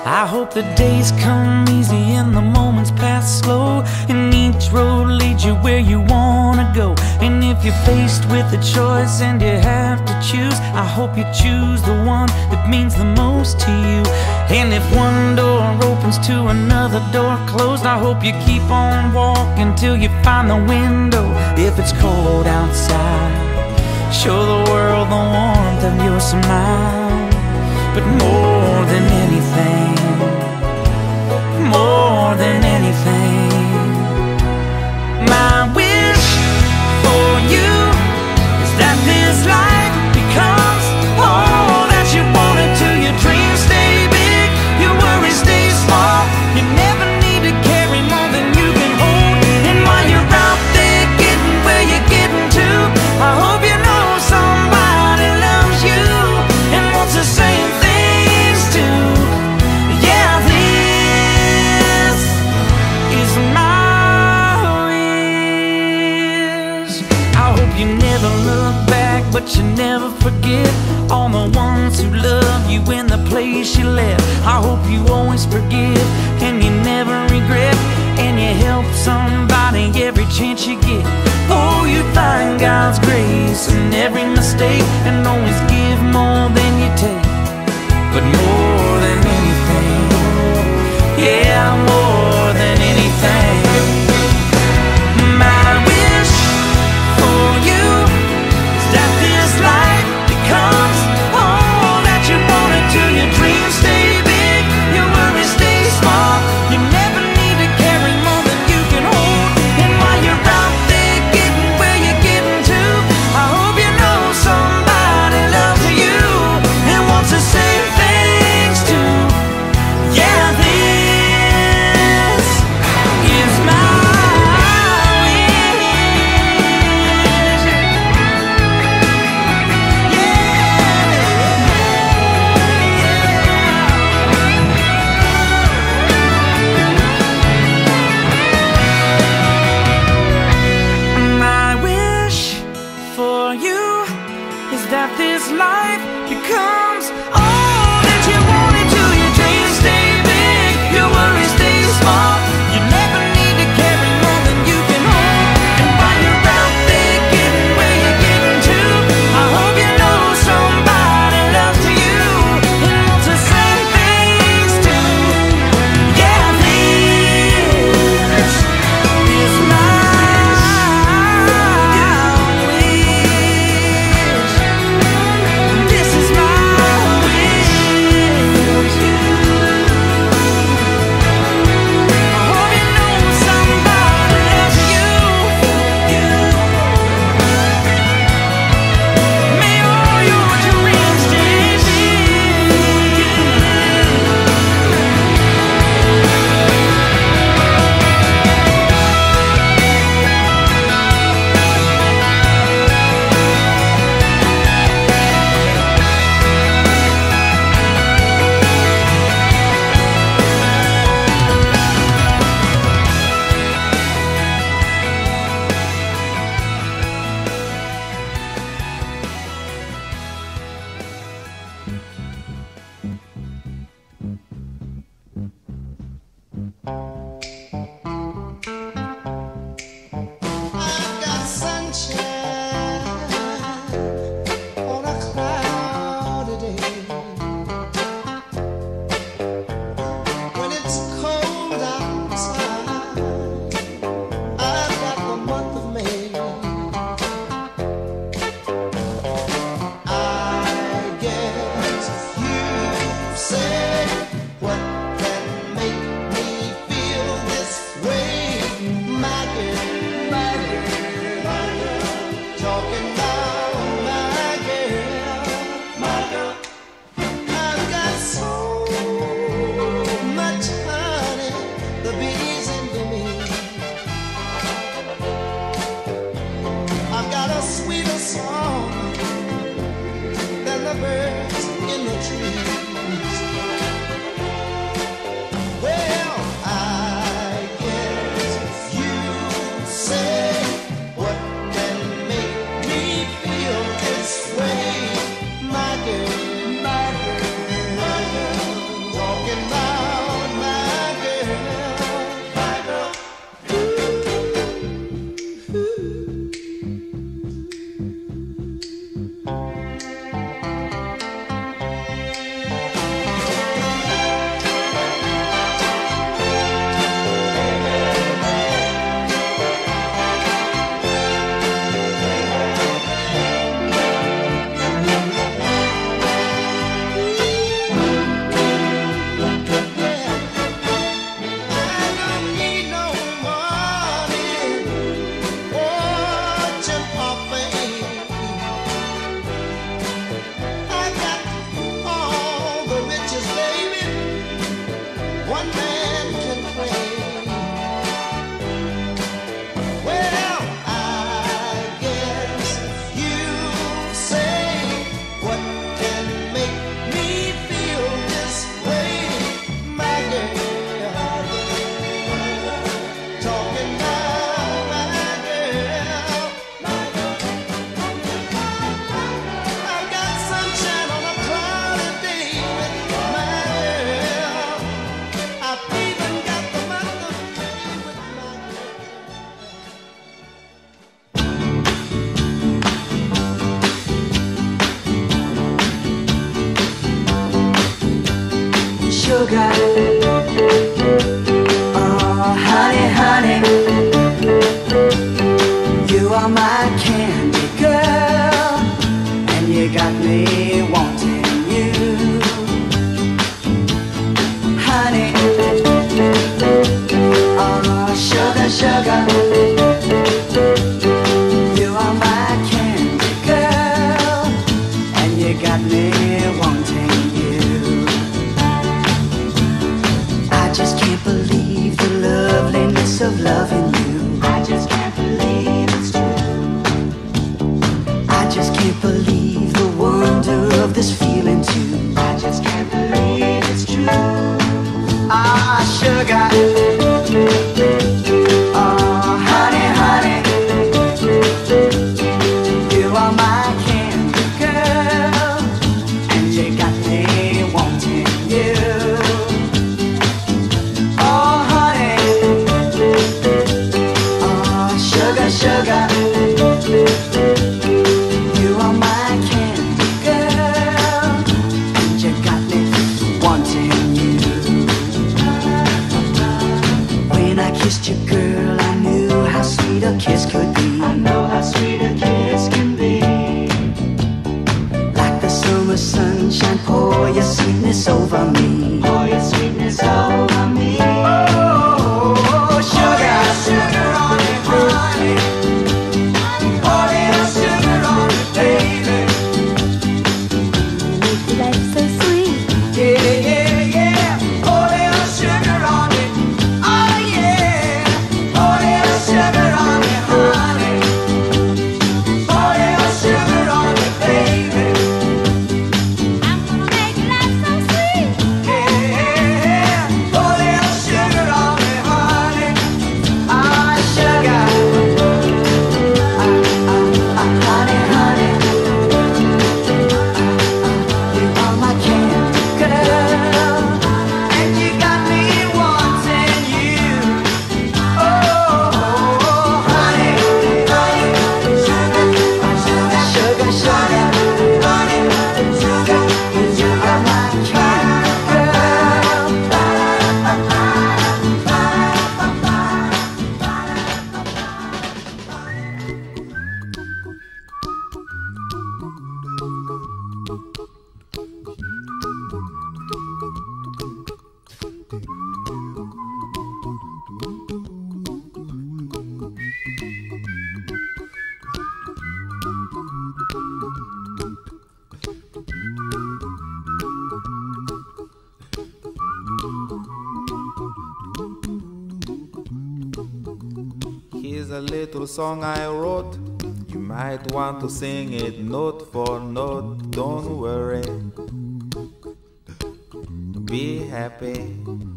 I hope the days come easy and the moments pass slow, and each road leads you where you wanna go. And if you're faced with a choice and you have to choose, I hope you choose the one that means the most to you. And if one door opens to another door closed, I hope you keep on walking till you find the window. If it's cold outside, show the world the warmth of your smile. But more than anything, more than anything, my wish for you is that this life becomes all that you want it to. Your dreams stay big, your worries stay small. You never need to carry more than you can hold. And while you're out there getting where you're getting to, I hope you know somebody loves you and wants the same things too. Yeah, this is my wish. I hope you never look back, but you never forget all the ones who love you in the place you left. I hope you always forgive and you never regret, and you help somebody every chance you get. Oh, you find God's grace in every mistake, and always give more than you take. But more than anything, yeah, more than anything, my wish for you is that this life becomes all that you want it to. Your dreams stay big, your worries stay small. You never need to carry more than you can hold. And while you're out there getting where you're getting to, I hope you know somebody loves sugar. Oh, honey, honey, you are my candy girl, and you got me wanting you. Honey, oh, sugar, sugar, you are my candy girl, and you got me wanting you. I just can't believe the loveliness of loving you. I just can't believe it's true. I just can't believe the wonder of this feeling too. I just can't believe it's true. Ah, sugar. Oh, honey, honey, you are my candy girl, and you got me wanting you. Oh, honey, oh, sugar, sugar, you are my candy girl, and you got me wanting you. When I kissed you, girl, I knew how sweet a kiss could be. I know how sweet a kiss can be. Like the summer sunshine, pour your sweetness over me. Pour your sweetness over me. Oh, sugar, sugar on me, honey. Pour little sugar on me, baby. Make your life so sweet. Yeah, yeah, yeah. Pour little sugar on me. Oh, yeah. Pour little sugar on me, honey. Pour little sugar on me, baby. I'm gonna make your life so sweet. Yeah, pour little sugar on me, honey. Ah, sugar. Honey, honey. You are my candy girl, and you got me wanting you. Oh, honey, honey, sugar, sugar, sugar, sugar, honey, sugar, you are my candy girl. Here's a little song I wrote. You might want to sing it note for note. Don't worry, be happy.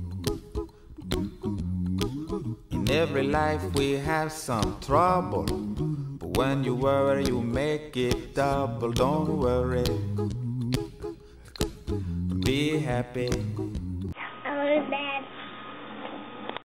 In every life we have some trouble, but when you worry you make it double. Don't worry, be happy.